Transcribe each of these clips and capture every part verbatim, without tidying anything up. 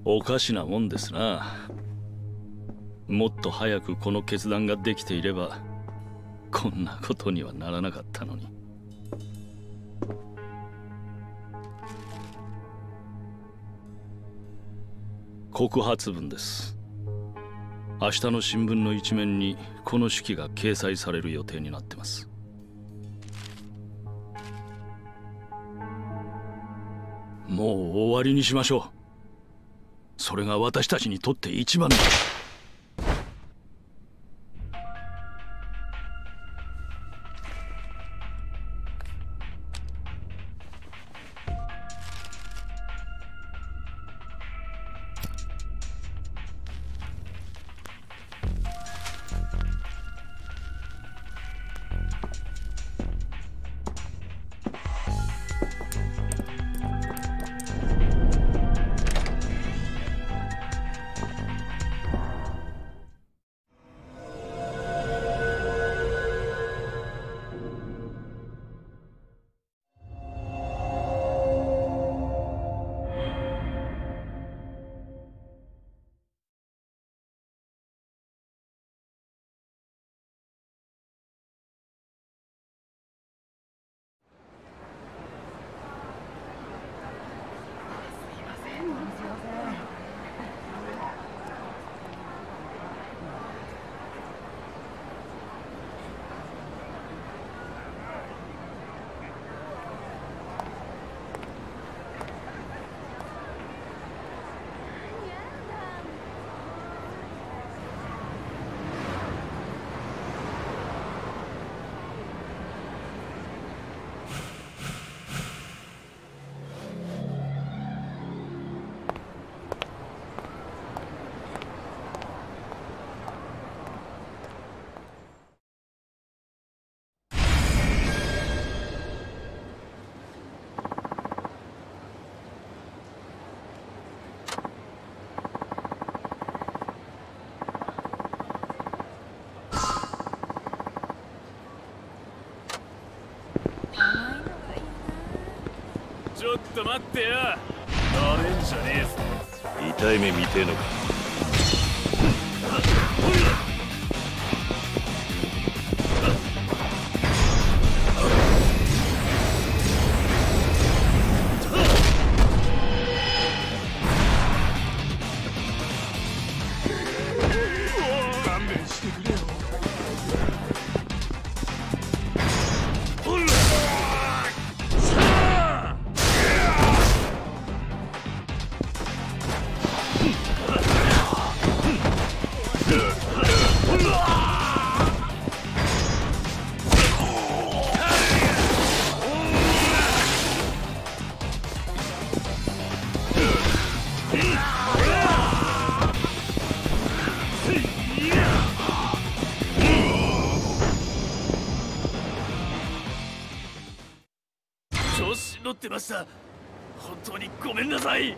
おかしなもんですな。もっと早くこの決断ができていればこんなことにはならなかったのに。告発文です。明日の新聞の一面にこの手記が掲載される予定になってます。もう終わりにしましょう。それが私たちにとって一番だ。 ちょっと待ってよ。なれんじゃねえぞ。 痛い目見てえのか。 勘弁してくれよ。調子乗ってました。本当にごめんなさい。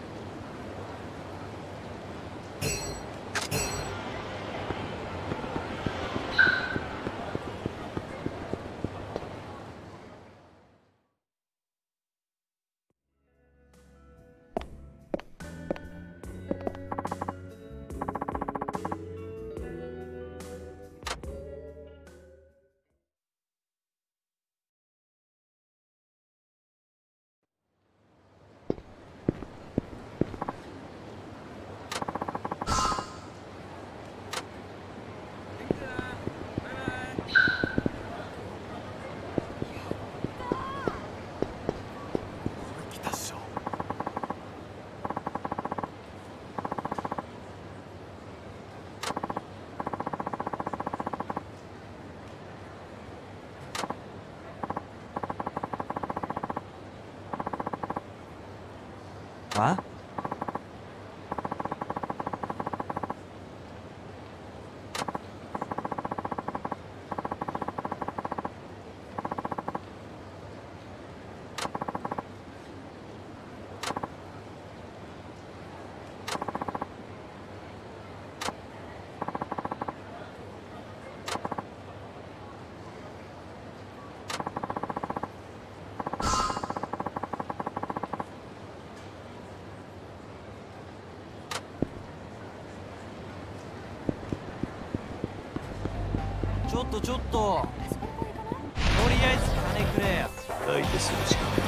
あ？ ちょっとちょっと、とりあえず金くれよ。 相手するしかない。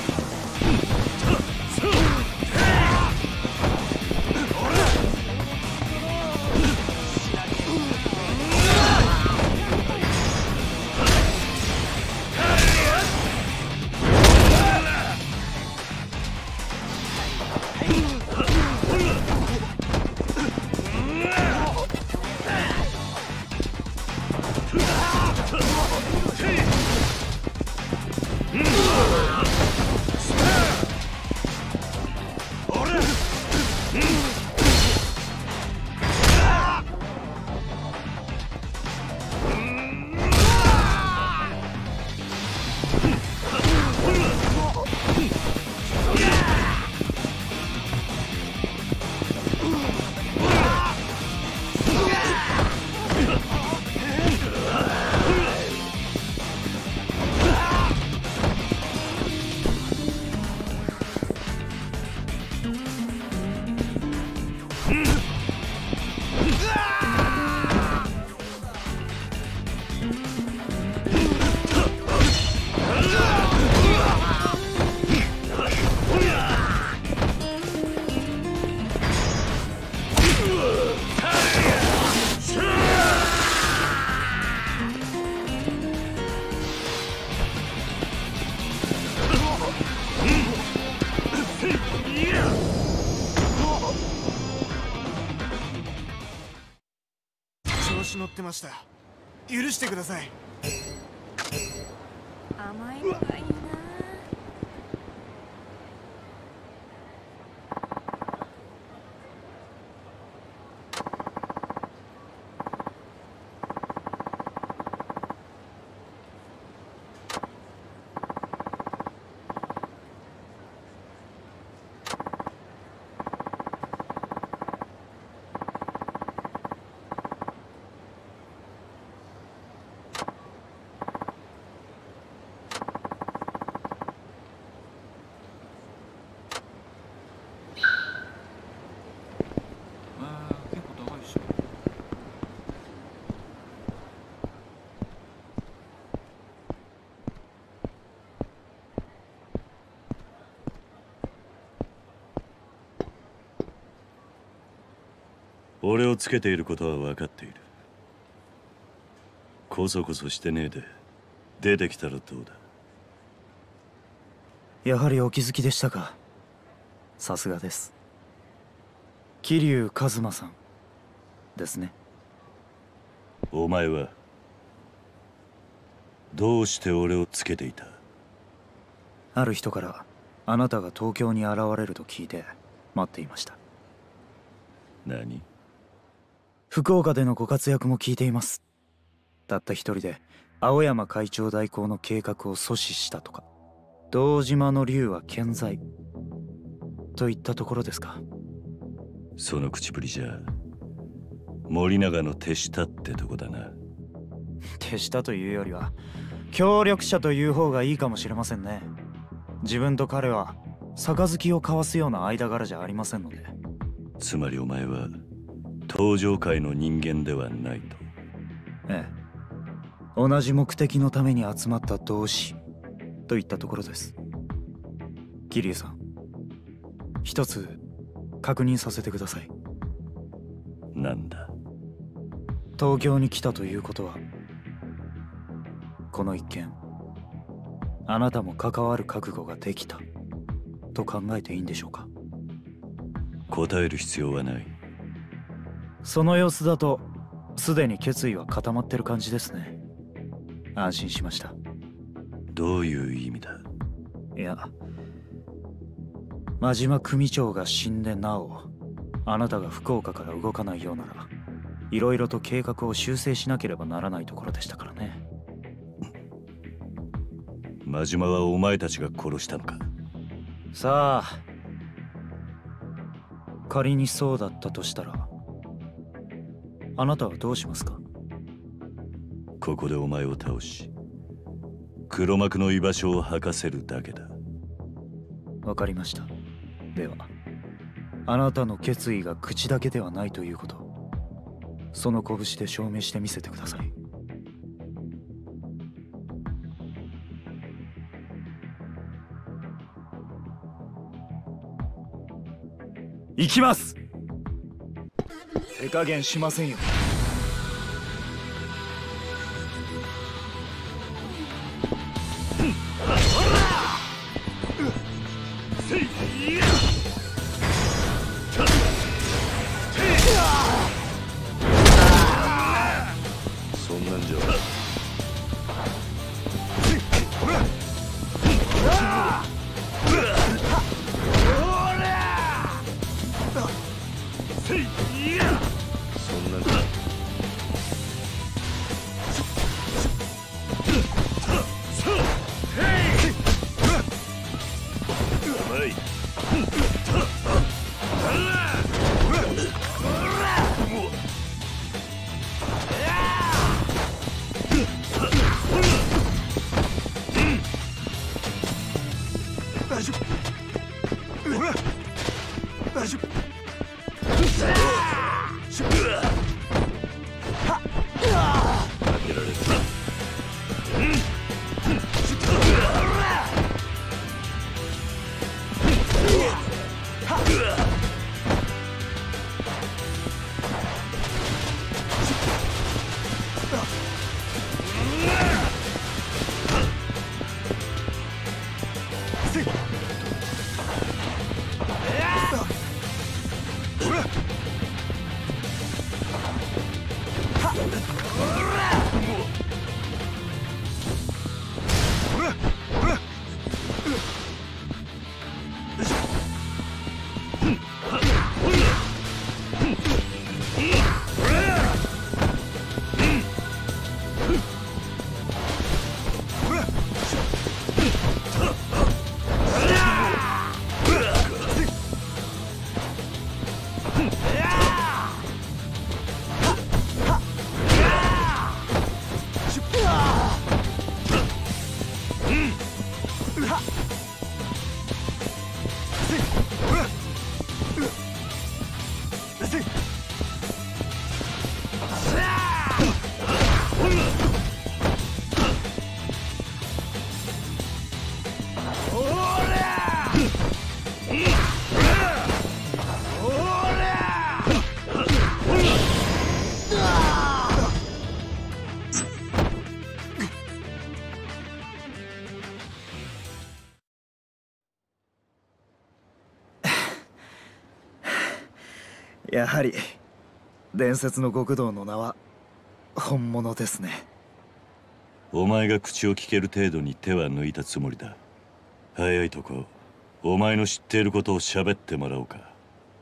調子乗ってました。許してください。 甘いのがいいな。 俺をつけていることは分かっている。こそこそしてねえで出てきたらどうだ。 やはりお気づきでしたか。さすがです。桐生一馬さんですね。 お前はどうして俺をつけていた？ ある人からあなたが東京に現れると聞いて待っていました。 何？ 福岡でのご活躍も聞いています。たった一人で青山会長代行の計画を阻止したとか、堂島の竜は健在といったところですか。 その口ぶりじゃ森永の手下ってとこだな。 手下というよりは協力者という方がいいかもしれませんね。自分と彼は杯を交わすような間柄じゃありませんので。 つまりお前は東上界の人間ではないと。 ええ、同じ目的のために集まった同志といったところです。桐生さん、一つ確認させてください。 なんだ？ 東京に来たということは、この一件あなたも関わる覚悟ができたと考えていいんでしょうか。 答える必要はない。 その様子だとすでに決意は固まってる感じですね。安心しました。 どういう意味だ？ いや、真島組長が死んでなおあなたが福岡から動かないようなら、いろいろと計画を修正しなければならないところでしたからね。 真島はお前たちが殺したのか？ さあ、仮にそうだったとしたらあなたはどうしますか？ ここでお前を倒し黒幕の居場所を吐かせるだけだ。 わかりました。ではあなたの決意が口だけではないということ、その拳で証明してみせてください。 行きます。手加減しませんよ。 そんなんじゃやはり伝説の極道の名は本物ですね。 お前が口を聞ける程度に手は抜いたつもりだ。早いとこお前の知っていることを喋ってもらおうか。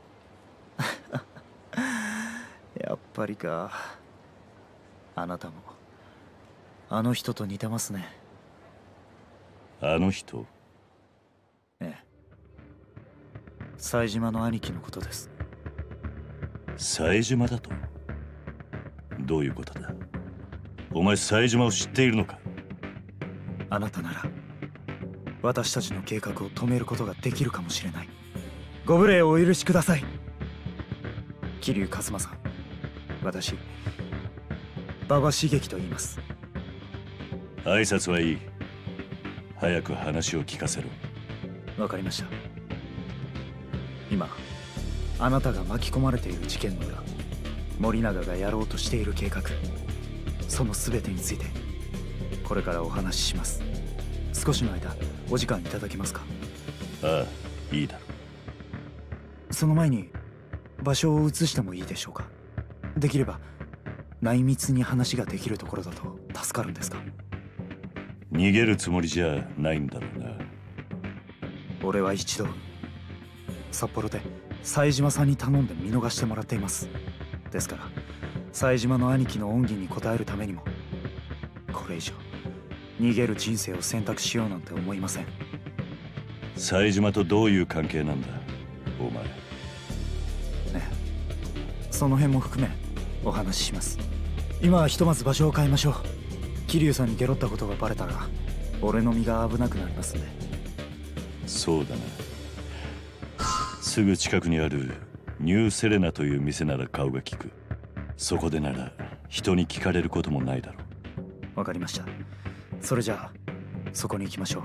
やっぱりか。あなたもあの人と似てますね。 あの人？ ええ、冴島の兄貴のことです。 冴島だと？どういうことだ？お前冴島を知っているのか？ あなたなら私たちの計画を止めることができるかもしれない。ご無礼をお許しください。桐生一馬さん、私馬場茂樹と言います。 挨拶はいい。早く話を聞かせろ。 わかりました。今あなたが巻き込まれている事件の裏、森永がやろうとしている計画、その全てについてこれからお話しします。少しの間お時間いただけますか？ ああ、いいだろう。その前に場所を移してもいいでしょうか？できれば内密に話ができるところだと助かるんですが。 逃げるつもりじゃないんだろうな。 俺は一度札幌で冴島さんに頼んで見逃してもらっています。ですから冴島の兄貴の恩義に応えるためにもこれ以上逃げる人生を選択しようなんて思いません。 冴島とどういう関係なんだお前？ ええ、その辺も含めお話しします。今はひとまず場所を変えましょう。桐生さんにゲロったことがバレたら俺の身が危なくなりますんで。 そうだな。すぐ近くにあるニューセレナという店なら顔が利く。そこでなら人に聞かれることもないだろう。 わかりました。それじゃあそこに行きましょう。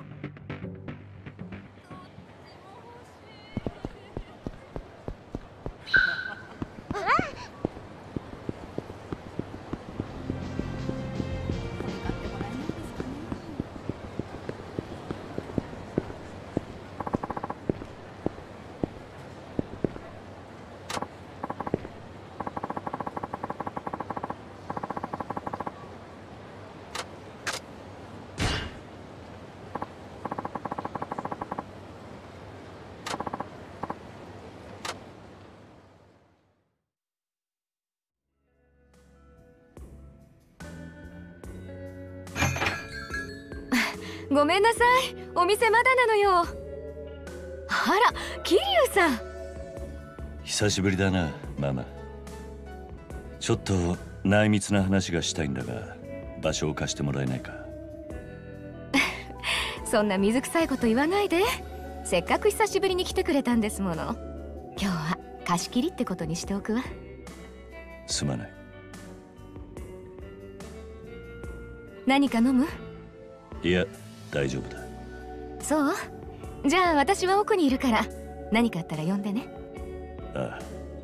ごめんなさい、お店まだなのよ。あら、桐生さん。 久しぶりだな、ママ。ちょっと内密な話がしたいんだが、場所を貸してもらえないか。 そんな水臭いこと言わないで。せっかく久しぶりに来てくれたんですもの。今日は貸し切りってことにしておくわ。 すまない。 何か飲む？ いや、大丈夫だ。 そう？じゃあ私は奥にいるから何かあったら呼んでね。 ああ。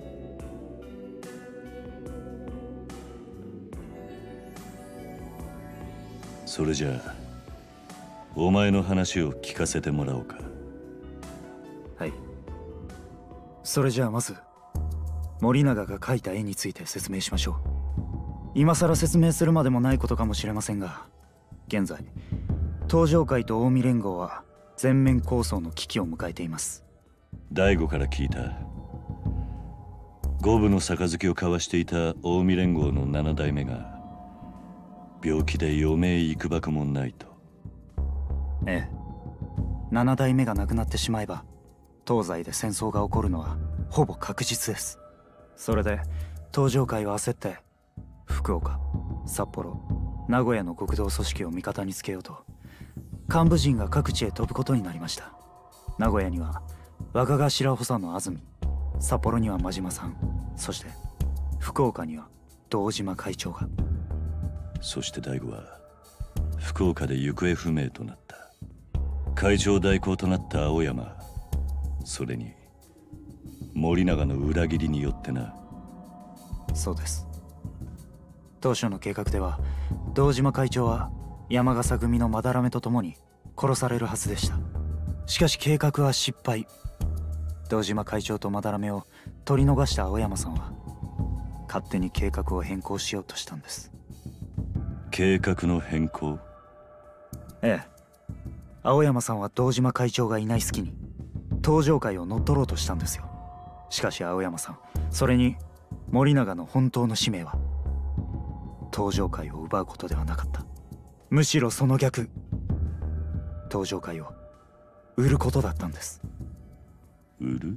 それじゃあお前の話を聞かせてもらおうか。 はい。それじゃあまず森永が描いた絵について説明しましょう。今更説明するまでもないことかもしれませんが、現在東上会と近江連合は全面抗争の危機を迎えています。 大悟から聞いた。五分の杯を交わしていた近江連合の七代目が病気で余命いくばくもないと。 ええ、七代目が亡くなってしまえば東西で戦争が起こるのはほぼ確実です。それで東上会は焦って福岡、札幌、名古屋の極道組織を味方につけようと幹部陣が各地へ飛ぶことになりました。名古屋には若頭補佐の安住、札幌には真島さん、そして福岡には堂島会長が。 そして大悟は福岡で行方不明となった。会長代行となった青山、それに森永の裏切りによってな。 そうです。当初の計画では堂島会長は山笠組の斑目と共に殺されるはずでした。しかし計画は失敗。堂島会長と斑目を取り逃した青山さんは勝手に計画を変更しようとしたんです。 計画の変更？ ええ。青山さんは堂島会長がいない隙に東上会を乗っ取ろうとしたんですよ。しかし青山さん、それに森永の本当の使命は東上会を奪うことではなかった。むしろその逆、東上会を売ることだったんです。 売る？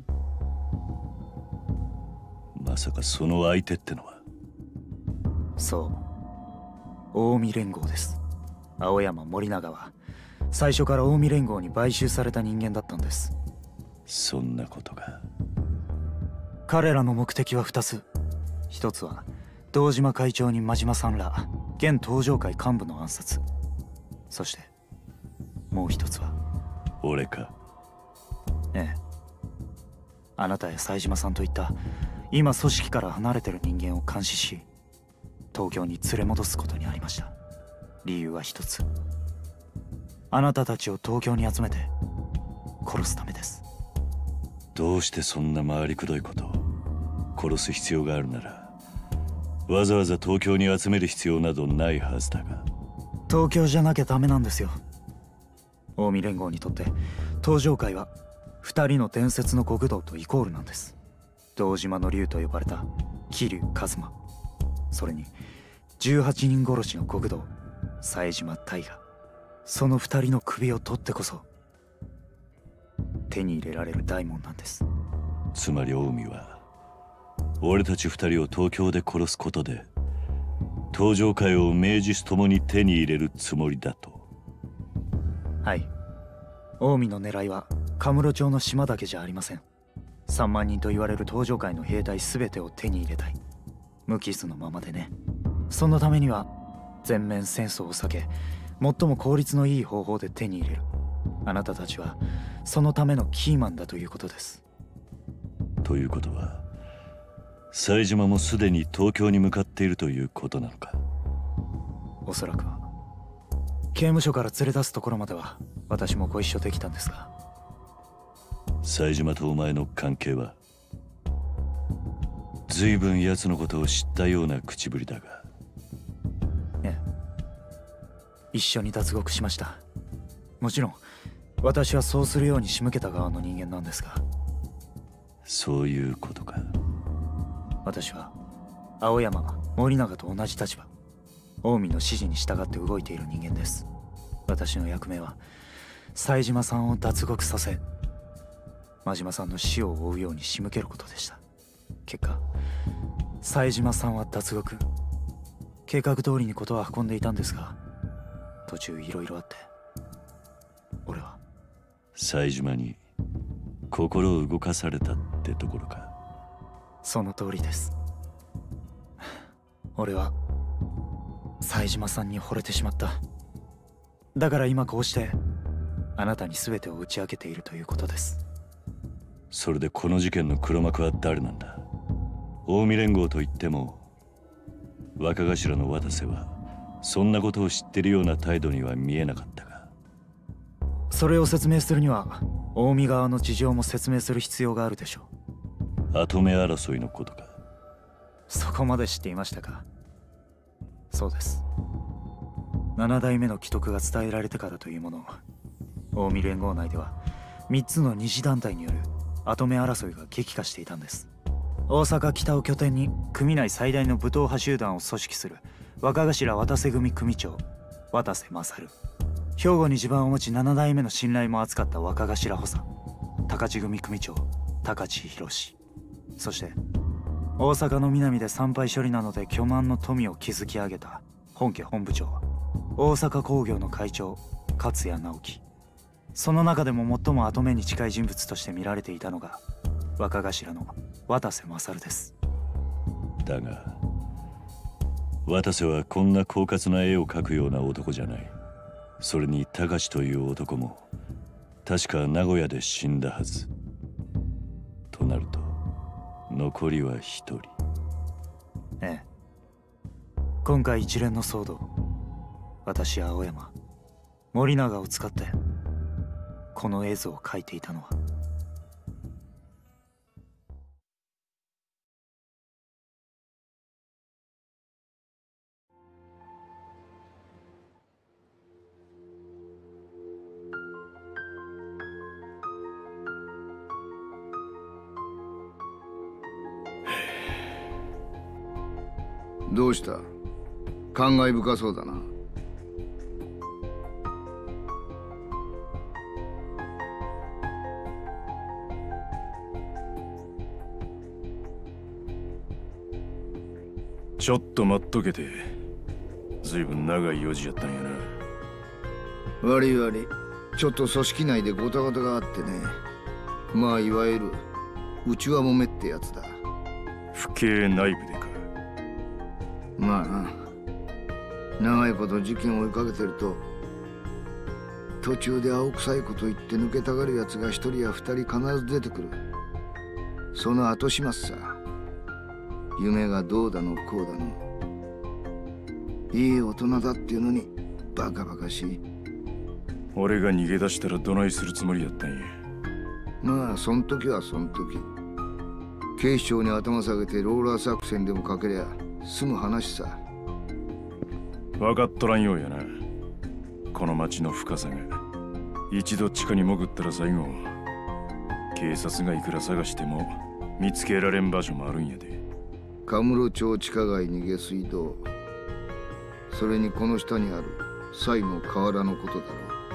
まさかその相手ってのは。 そう、近江連合です。青山、森永は最初から近江連合に買収された人間だったんです。 そんなことが。 彼らの目的はふたつ。ひとつは堂島会長に真島さんら現東上会幹部の暗殺。そしてもう一つは俺か。 ええ。あなたや冴島さんといった今組織から離れてる人間を監視し東京に連れ戻すことにありました。理由は一つ。あなたたちを東京に集めて殺すためです。 どうしてそんな回りくどいことを。殺す必要があるならわざわざ東京に集める必要などないはずだが。 東京じゃなきゃダメなんですよ。近江連合にとって東上会は二人の伝説の極道とイコールなんです。堂島の竜と呼ばれた桐生一馬、それにじゅうはちにん殺しの極道冴島大河。その二人の首を取ってこそ手に入れられる大門なんです。 つまり近江は俺たち二人を東京で殺すことで東上会を名実ともに手に入れるつもりだと。 はい。近江の狙いはカムロ町の島だけじゃありません。さんまんにんと言われる東上会の兵隊全てを手に入れたい。無傷のままでね。そのためには全面戦争を避け最も効率のいい方法で手に入れる。あなたたちはそのためのキーマンだということです。 ということは冴島もすでに東京に向かっているということなのか。 おそらくは。刑務所から連れ出すところまでは私もご一緒できたんですが。 冴島とお前の関係は？随分奴のことを知ったような口ぶりだが。 ええ、一緒に脱獄しました。もちろん私はそうするように仕向けた側の人間なんですが。 そういうことか。 私は青山、森永と同じ立場、近江の指示に従って動いている人間です。 私の役目は冴島さんを脱獄させ、真島さんの死を追うように仕向けることでした。結果冴島さんは脱獄、計画通りにことは運んでいたんですが、途中いろいろあって俺は冴島に心を動かされたってところか。 その通りです。俺は冴島さんに惚れてしまった。だから今こうしてあなたに全てを打ち明けているということです。 それでこの事件の黒幕は誰なんだ？近江連合といっても若頭の渡瀬はそんなことを知ってるような態度には見えなかったが。 それを説明するには近江側の事情も説明する必要があるでしょう。跡目争いのことか。 そこまで知っていましたか。そうです。七代目の既得が伝えられてからというもの、近江連合内ではみっつの二次団体による跡目争いが激化していたんです。大阪北を拠点に組内最大の武闘派集団を組織する若頭渡瀬組組長渡瀬勝、兵庫に地盤を持ち七代目の信頼も厚かった若頭補佐高知組組長高知博、そして大阪の南で参拝処理などで巨万の富を築き上げた本家本部長大阪工業の会長勝谷直樹。その中でも最も跡目に近い人物として見られていたのが若頭の渡瀬勝です。 だが渡瀬はこんな狡猾な絵を描くような男じゃない。それに高志という男も確か名古屋で死んだはず。となると残りは一人。 ええ、今回一連の騒動、私青山森永を使ってこの絵図を描いていたのはどうした？感慨深そうだな。 ちょっと待っとけて。ずいぶん長い用事やったんやな。 悪い悪い、ちょっと組織内でゴタゴタがあってね。まあいわゆる内輪もめってやつだ。 府警内部でか。 まあな、長いこと事件を追いかけてると途中で青臭いこと言って抜けたがるやつが一人や二人必ず出てくる。その後始末さ。夢がどうだのこうだの。いい大人だっていうのにバカバカしい。 俺が逃げ出したらどないするつもりやったんや。 まあそん時はそん時。警視庁に頭下げてローラー作戦でもかけりゃ済む話さ。 分かっとらんようやな。この町の深さが。一度地下に潜ったら最後警察がいくら探しても見つけられん場所もあるんやで。 カムロ町地下街に下水道、それにこの下にある西の河原のことだろ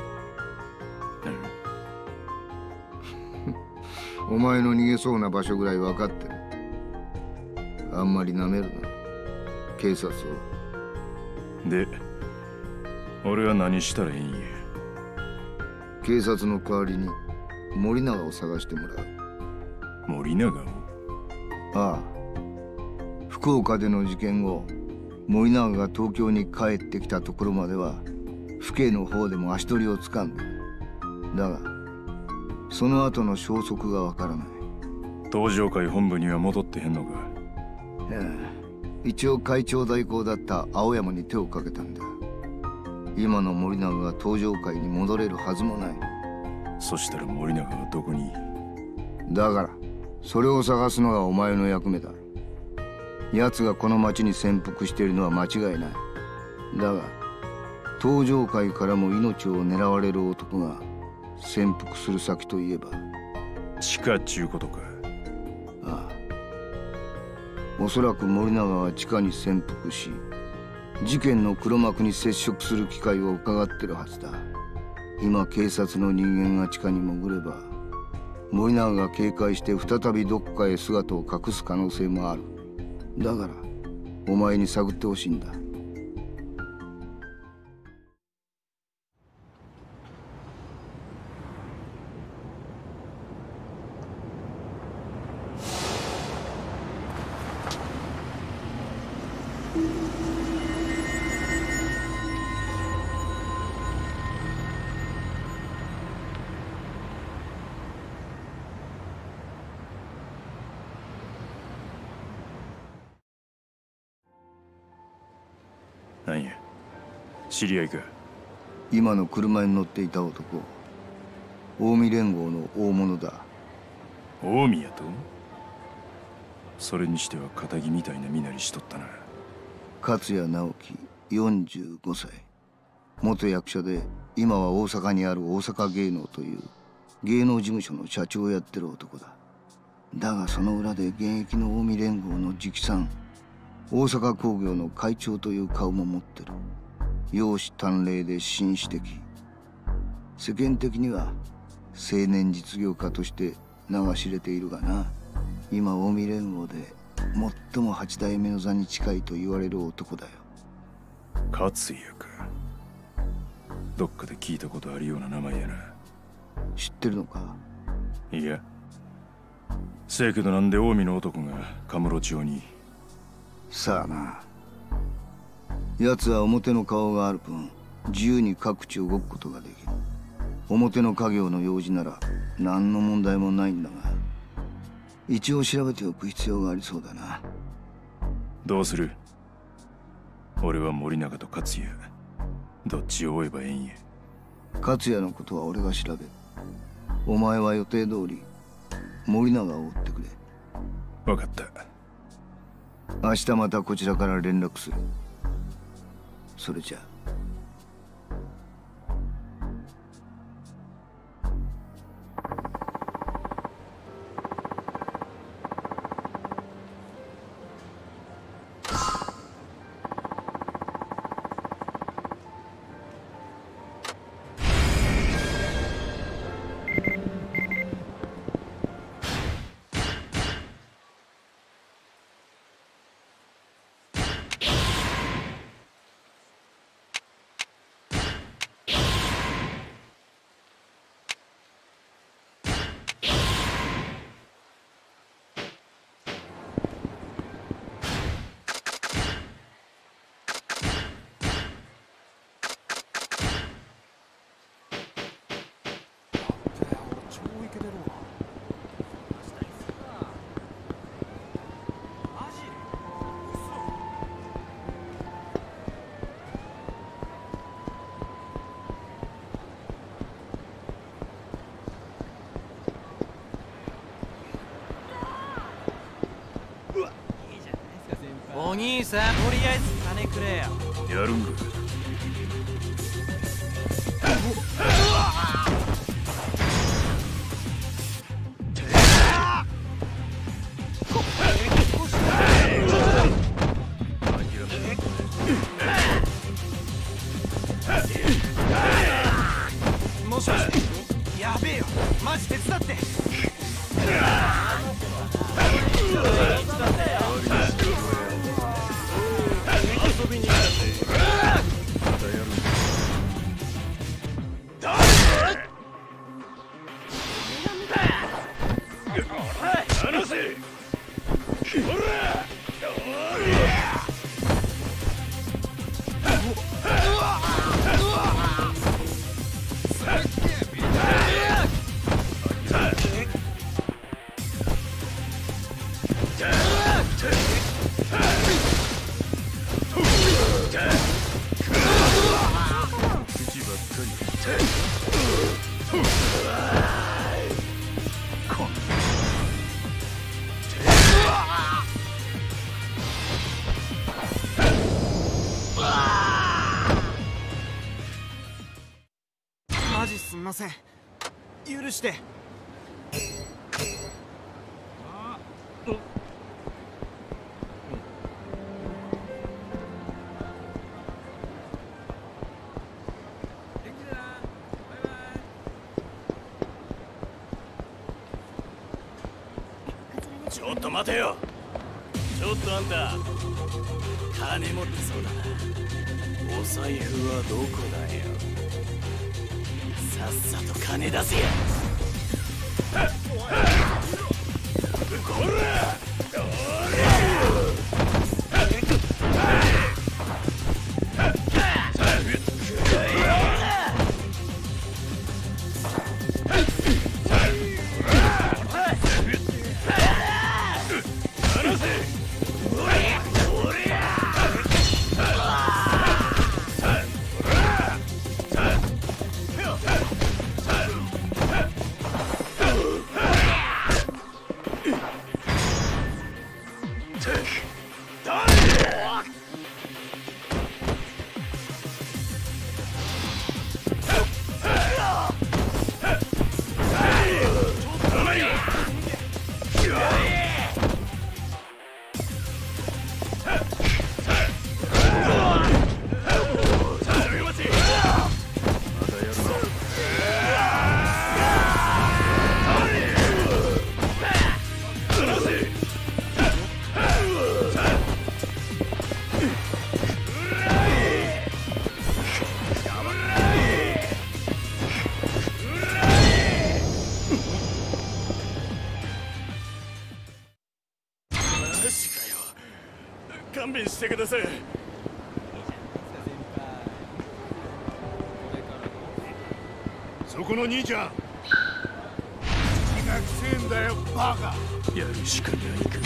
う。お前の逃げそうな場所ぐらい分かってる。あんまりなめるな、警察を。 で、俺は何したらいいんや。 警察の代わりに森永を探してもらう。 森永を？ ああ、福岡での事件後、森永が東京に帰ってきたところまでは府警の方でも足取りをつかんでる。だがその後の消息がわからない。 東上会本部には戻ってへんのか？ いや、一応会長代行だった青山に手をかけたんだ。今の森永が東上会に戻れるはずもない。 そしたら森永はどこに？ だからそれを探すのがお前の役目だ。奴がこの町に潜伏しているのは間違いない。だが東上会からも命を狙われる男が潜伏する先といえば地下っちゅうことか？ ああ、おそらく森永は地下に潜伏し、 事件の黒幕に接触する機会を伺ってるはずだ。今警察の人間が地下に潜れば森永が警戒して再びどこかへ姿を隠す可能性もある。だからお前に探ってほしいんだ。 なんや、知り合いか？ 今の車に乗っていた男、近江連合の大物だ。 近江やと？それにしては堅気みたいな身なりしとったな。 勝谷直樹よんじゅうごさい、元役者で今は大阪にある大阪芸能という芸能事務所の社長をやってる男だ。だがその裏で現役の近江連合の直参大阪工業の会長という顔も持ってる。容姿端麗で紳士的、世間的には青年実業家として名が知れているがな。今近江連合で最も八代目の座に近いと言われる男だよ。 勝谷か。どっかで聞いたことあるような名前やな。 知ってるのか？ いや、せやけどなんで近江の男がカムロ町に？ さあな。奴は表の顔がある分自由に各地動くことができる。表の家業の用事なら何の問題もないんだが、一応調べておく必要がありそうだな。 どうする？俺は森永と勝谷、どっちを追えばええんや。 勝谷のことは俺が調べる。お前は予定通り森永を追ってくれ。 分かった。 明日またこちらから連絡する。それじゃ。 お兄さん、とりあえず金くれよ。 やるんか。 もしもし、やべえよ、マジ手伝って。遊びに来たぜ。またやるんだ。離せ。ほら。 マジすみません、許して。 ちょっと待てよ。ちょっとあんた金持ってそうだな。お財布はどこだよ。さっさと金出せや。こら！勘弁してください。 そこの兄ちゃん、気がくせえんだよバカ。 やるしかないか。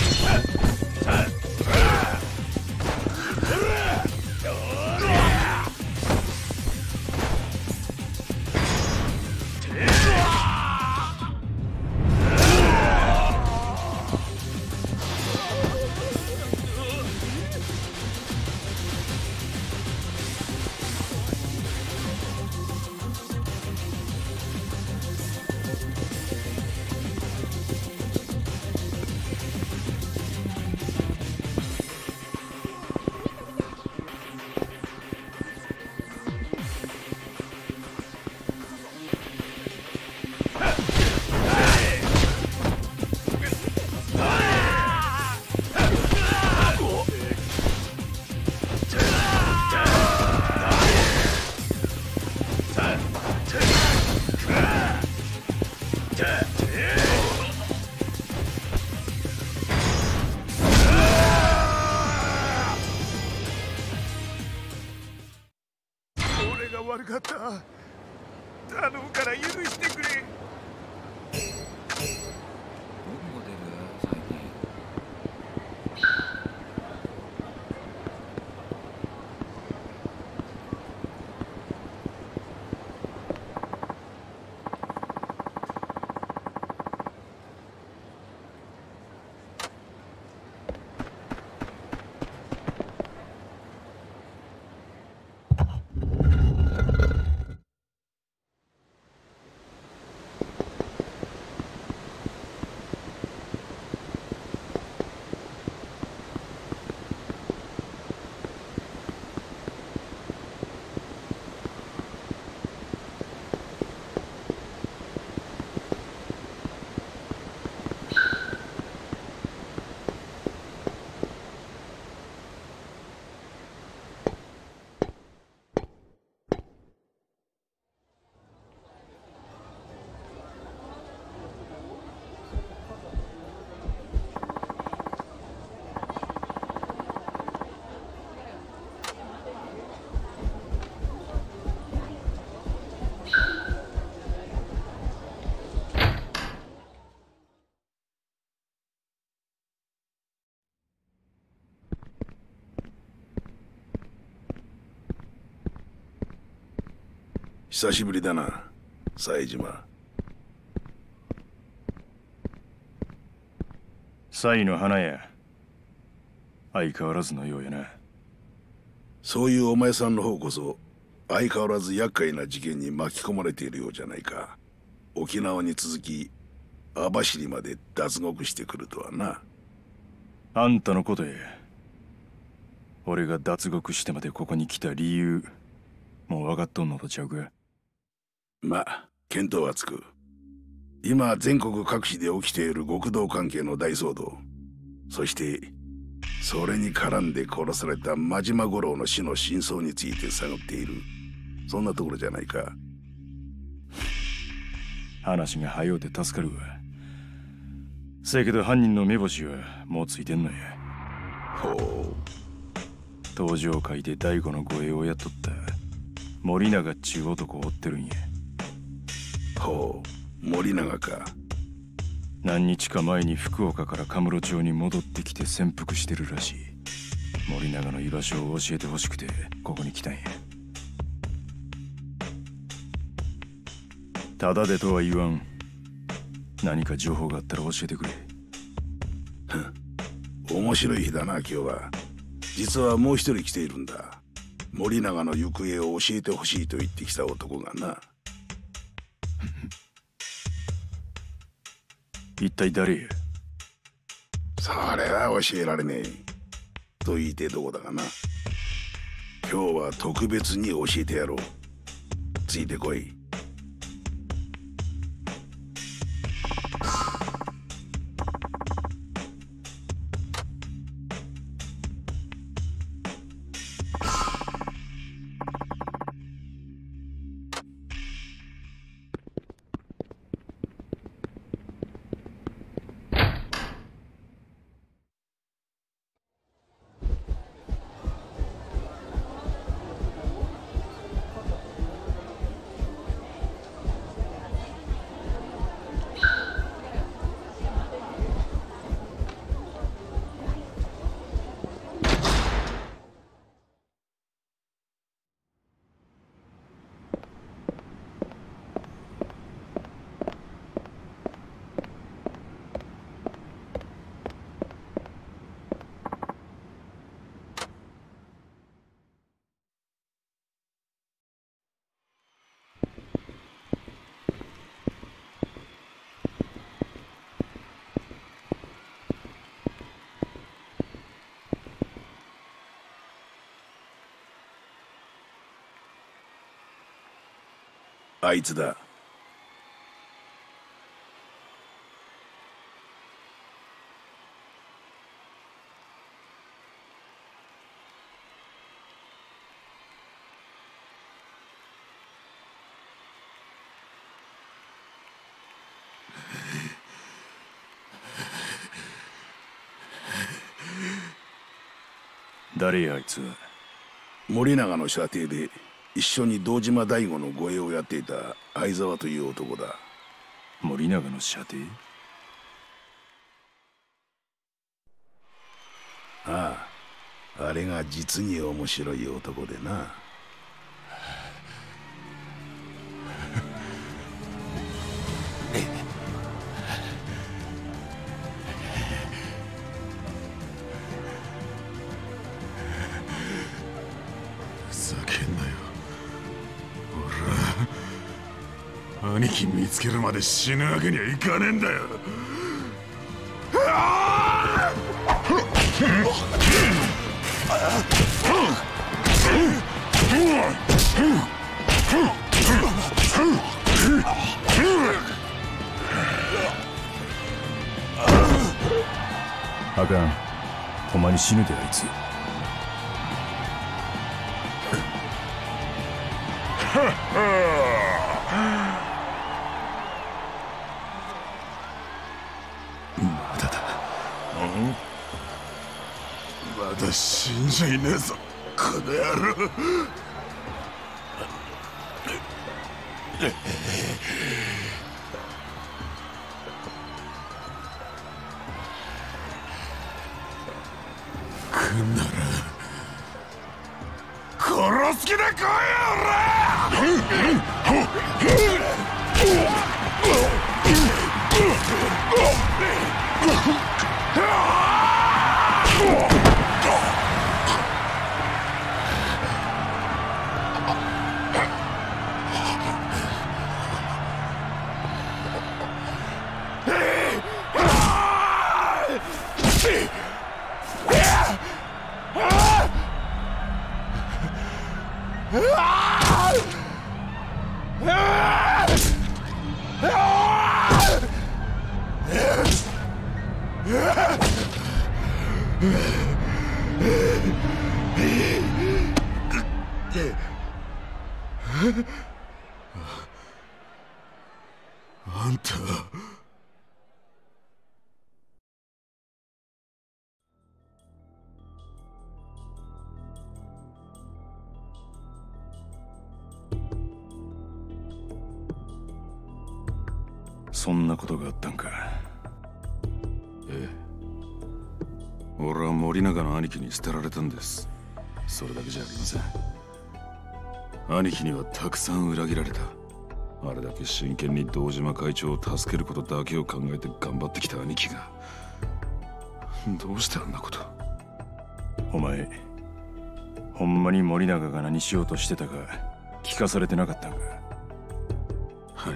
悪かった。頼むから許してくれ。 久しぶりだな、冴島。 冴の花や。相変わらずのようやな。 そういうお前さんの方こそ相変わらず厄介な事件に巻き込まれているようじゃないか。沖縄に続き網走まで脱獄してくるとはな。 あんたのことや。俺が脱獄してまでここに来た理由、もう分かっとんのとちゃうか。 まあ見当はつく。 今全国各地で起きている極道関係の大騒動、そしてそれに絡んで殺された真島五郎の死の真相について探っている、そんなところじゃないか。 話が早うて助かるわ。せやけど犯人の目星はもうついてんのや。 ほう。 登場会で大悟の護衛を雇った森永っちゅう男を追ってるんや。 ほう、森永か。 何日か前に福岡からカムロ町に戻ってきて潜伏してるらしい。森永の居場所を教えてほしくてここに来たんや。ただでとは言わん。何か情報があったら教えてくれ。 面白い日だな今日は。実はもう一人来ているんだ。森永の行方を教えてほしいと言ってきた男がな。 一体誰や？ それは教えられねえと言いてどこだがな。今日は特別に教えてやろう。ついてこい。あいつだ。 誰やあいつは。 森永の舎弟で一緒に堂島大吾の護衛をやっていた相沢という男だ。 森永の舎弟？ ああ、あれが実に面白い男でな。 兄貴見つけるまで死ぬわけにはいかねえんだよ。 あかん、ほんまに死ぬであいつ。 まだだ。まだ死んじゃいねえぞ、この野郎。来んなら殺す気で来いよ、俺！ あんた。 そんなことがあったんか。ええ。俺は森永の兄貴に捨てられたんです。それだけじゃありません。兄貴にはたくさん裏切られた。あれだけ真剣に堂島会長を助けることだけを考えて頑張ってきた兄貴が、どうしてあんなこと。お前、ほんまに森永が何しようとしてたか聞かされてなかったんか。はい。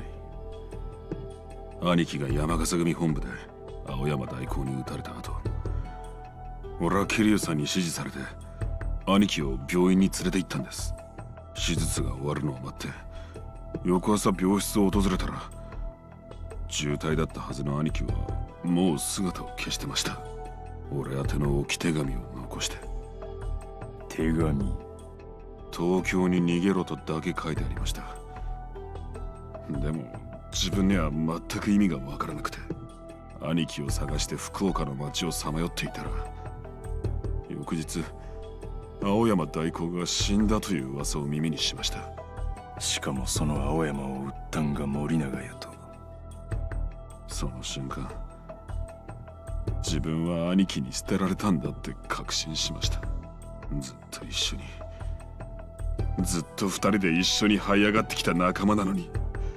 兄貴が山笠組本部で青山代行に撃たれた後、俺は桐生さんに指示されて兄貴を病院に連れて行ったんです。手術が終わるのを待って翌朝病室を訪れたら、重体だったはずの兄貴はもう姿を消してました。俺宛ての置き手紙を残して。手紙？東京に逃げろとだけ書いてありました。でも自分には全く意味がわからなくて、兄貴を探して福岡の街をさまよっていたら、翌日青山代行が死んだという噂を耳にしました。しかもその青山を撃ったんが森永やと。その瞬間、自分は兄貴に捨てられたんだって確信しました。ずっと一緒に、ずっと二人で一緒に這い上がってきた仲間なのに、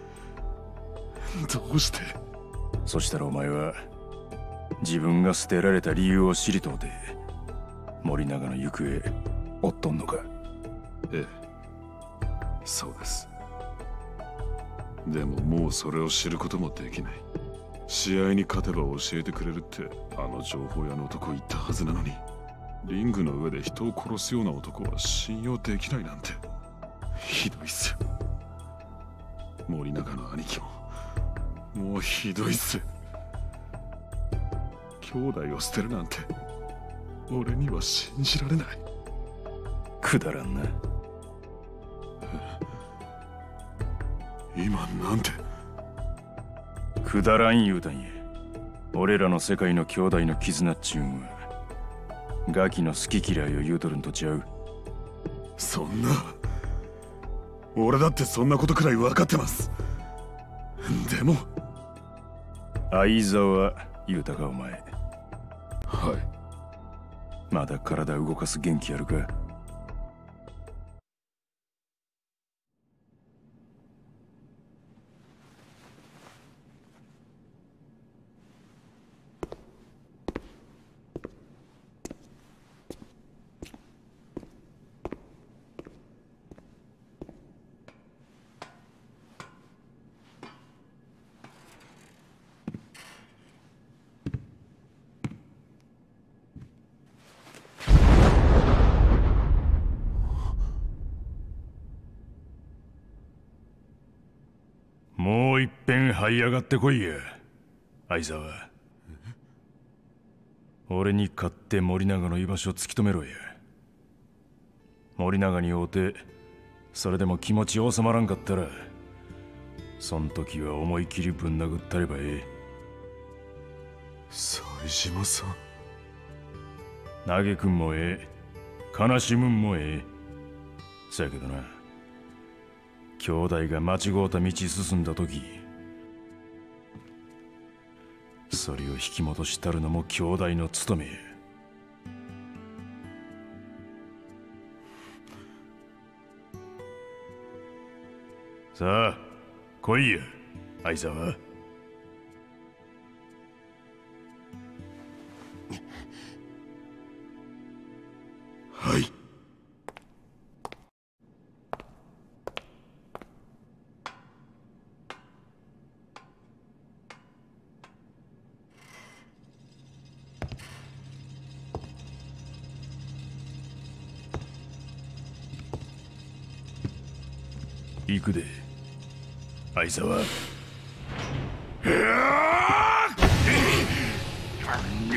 どうして。そしたらお前は自分が捨てられた理由を知りとうて森永の行方追っとんのか。ええ、そうです。でももうそれを知ることもできない。試合に勝てば教えてくれるってあの情報屋の男言ったはずなのに、リングの上で人を殺すような男は信用できないなんてひどいっすよ。森永の兄貴ももうひどいっす。兄弟を捨てるなんて俺には信じられない。くだらんな。今なんて。くだらん言うたんや。俺らの世界の兄弟の絆っちゅうんはガキの好き嫌いを言うとるんとちゃう。そんな、俺だってそんなことくらい分かってます。でも相沢言うたかお前。はい。まだ体動かす元気あるか。もういっぺん這い上がってこいや相沢。俺に勝って森永の居場所を突き止めろや。森永に会うてそれでも気持ち収まらんかったら、そん時は思い切りぶん殴ったればええ。冴島さん。嘆くんもええ、悲しむんもええ。そやけどな、兄弟が間違うた道進んだ時、それを引き戻したるのも兄弟の務めや。さあ来いや相沢。はい。行くで相沢。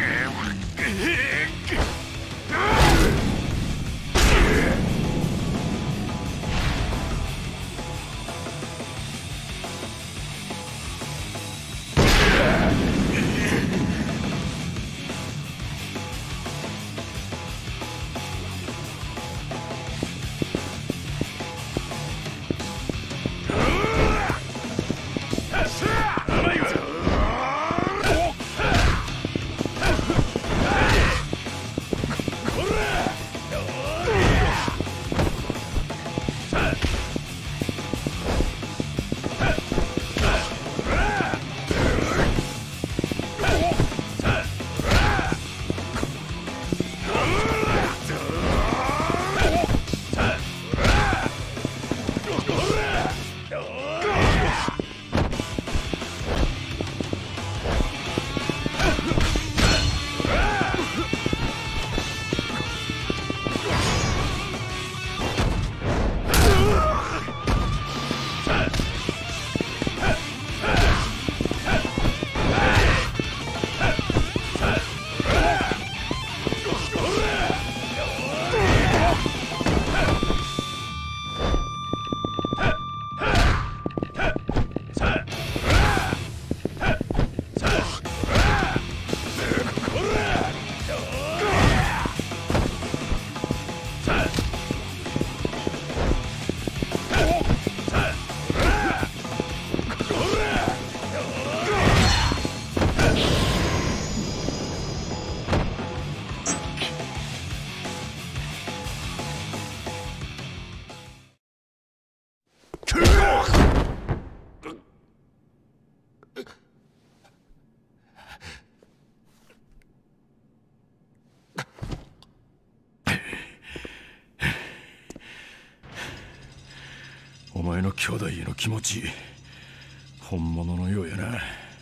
お前の兄弟への気持ち本物のようやな。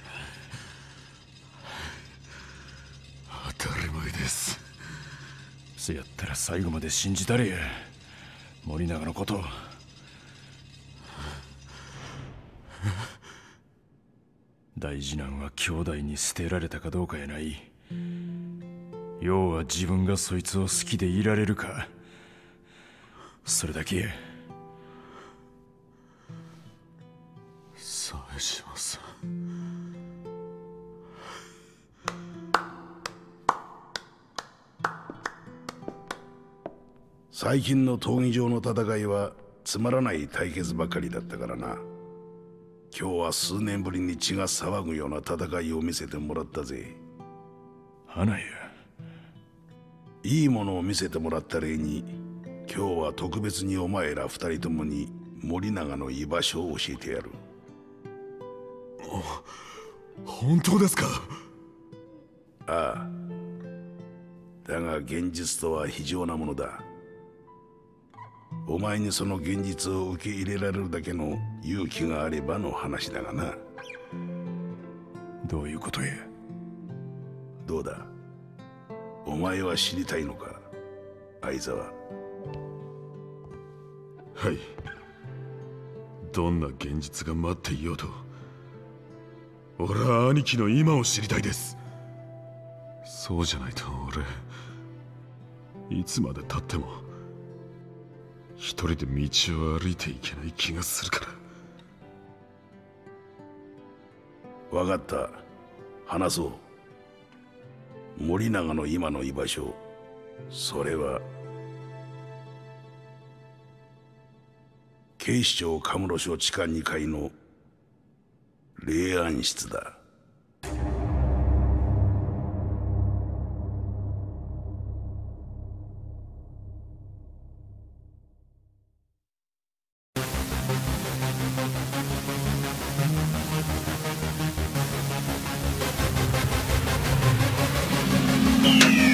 当たり前です。 せやったら最後まで信じたれや、森永のこと。大事なんは兄弟に捨てられたかどうかやない。要は自分がそいつを好きでいられるか、それだけや。 冴島さん、 最近の闘技場の戦いはつまらない対決ばかりだったからな。今日は数年ぶりに血が騒ぐような戦いを見せてもらったぜ。 花屋、 いいものを見せてもらった礼に、今日は特別にお前ら二人ともに森永の居場所を教えてやる。 本当ですか？ ああ。だが現実とは非常なものだ。お前にその現実を受け入れられるだけの勇気があればの話だがな。 どういうことや？ どうだ、お前は知りたいのか、相沢。 はい。どんな現実が待っていようと、俺は兄貴の今を知りたいです。そうじゃないと俺、いつまで経っても一人で道を歩いていけない気がするから。 分かった、話そう。森永の今の居場所、それは警視庁カムロ署地下にかいの霊安室だ。 Yeah.